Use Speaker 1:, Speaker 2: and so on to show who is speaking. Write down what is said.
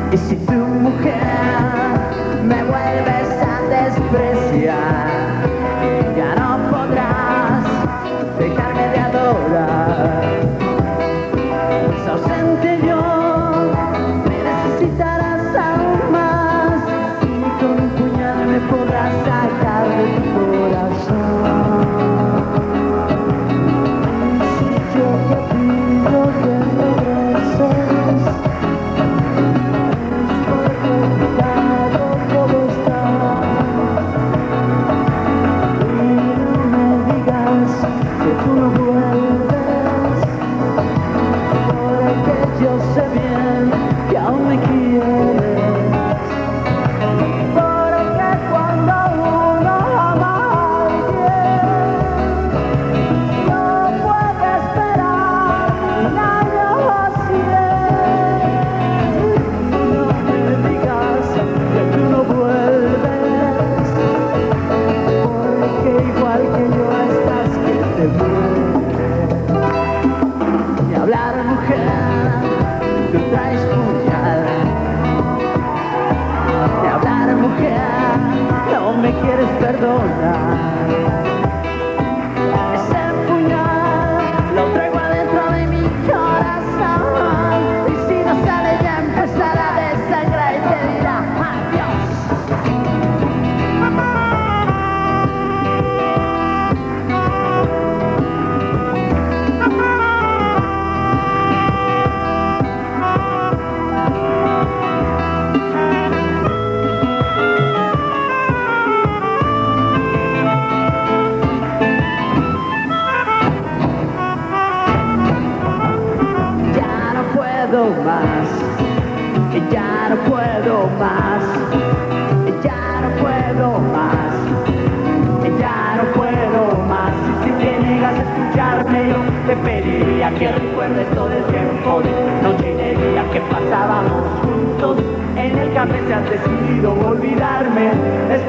Speaker 1: Y si tu mujer me vuelves a despreciar, ya no podrás dejarme de adorar. Pues ausente yo, me necesitarás aún más, y con un puñal me podrás sacar de tu corazón. Y si yo te pido que regreses, es porque olvidado todo está. Y no me digas que tú no vuelves, porque yo sé bien que aún me quieres. Porque cuando uno ama a alguien, no puede esperar un año o 100. No me digas que tú no vuelves, porque igual que yo estás que te mueres. Y hablar, mujer, tú traes puñal. Y hablar, mujer, no me quieres perdonar. Ese puñal lo traigo adentro de mi corazón, y si no sale ya empezará a desangrar y te dirá adiós. Ya no puedo más, que ya no puedo más, que ya no puedo más, que ya no puedo más. Y si te niegas a escucharme, yo te pediría que recuerdes todo el tiempo de noche y de día que pasábamos juntos en el café. Si has decidido olvidarme, es